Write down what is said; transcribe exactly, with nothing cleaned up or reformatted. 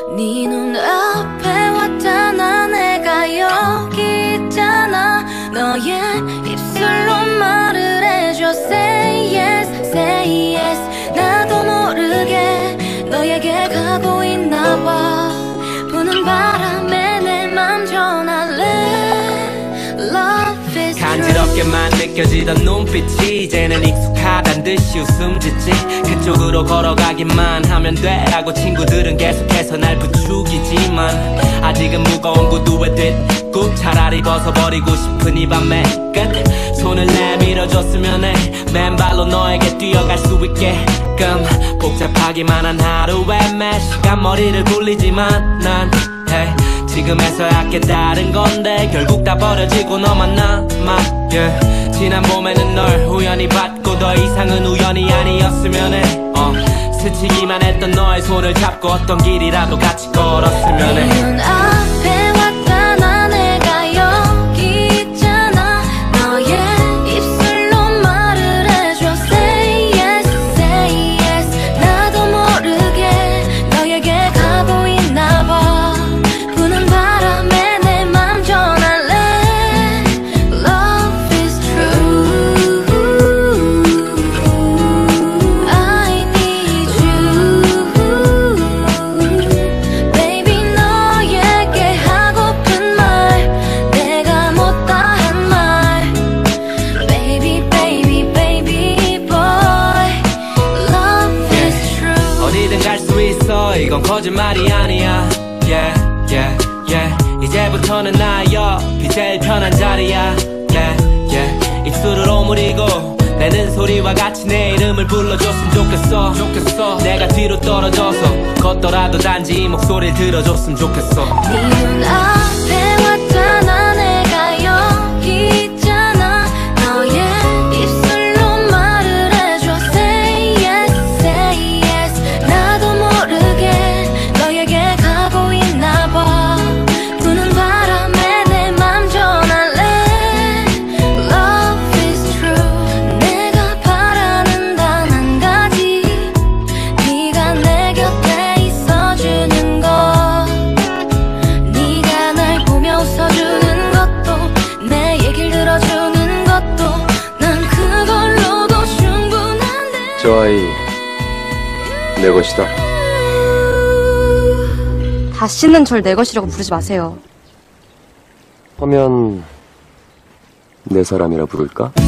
네 눈앞에 왔잖아. 내가 여기 있잖아. 너의 입술로 말을 해줘. Say yes, say yes. 나도 모르게 너에게 가고 있나봐. 부는 바람에 내 맘 전할래. Love is true. 간지럽게만 느껴지던 눈빛이 이제는 익숙하단 듯이 웃음 짓지. 그쪽으로 걸어가기만 하면 돼 라고 친구들은 계속해서 날 부추기지만 아직은 무거운 구두에 뒷굽 차라리 벗어버리고 싶은 이 밤의 끝. 손을 내밀어줬으면 해. 맨발로 너에게 뛰어갈 수 있게끔. 복잡하기만 한 하루에 매 시간 머리를 굴리지만 난 hey, 지금에서야 깨달은 건데 결국 다 버려지고 너만 남아. yeah. 지난 봄에는 널 우연히 봤고 더 이상은 우연이 아니었으면 해. uh, 스치기만 했던 너의 손을 잡고 어떤 길이라도 같이 걸었으면 해. 네 눈앞에 왔잖아. 내가 여기 있잖아. 너의 입술로 말을 해줘. Say yes, say yes. 나도 모르게 너에게 가고 있나봐. 부는 바람에 내 맘 전할래. Love is true. I need you. Baby 너에게 하고픈 말 내가 못다 한 말. Baby baby baby boy. Love is true. 어디든 갈 수 있어 이건 거짓말이 아니야. yeah, yeah, yeah. 이제부터는 나의 옆이 제일 편한 자리야. yeah, yeah. 입술을 오므리고 내는 소리와 같이 내 이름을 불러줬으면 좋겠어. 좋겠어. 내가 뒤로 떨어져서 걷더라도 단지 이 목소리를 들어줬으면 좋겠어. 네 눈앞에 왔잖아. 내가 여기 있잖아. 너의 입술로 말을 해줘. Say yes, say yes. 나도 모르게 너에게 가고 있나봐. 부는 바람에 내 맘 전할래. Love is true. 내가 바라는 단 한 가지. 네가 내 곁에 있어주는 것. 네가 날 보며 웃어주는 것도 내 얘길 들어주는 것도 난 그걸로도 충분한데. 저 아이 내 것이다. 다시는 절 내 것이라고 부르지 마세요. 하면 내 사람이라 부를까?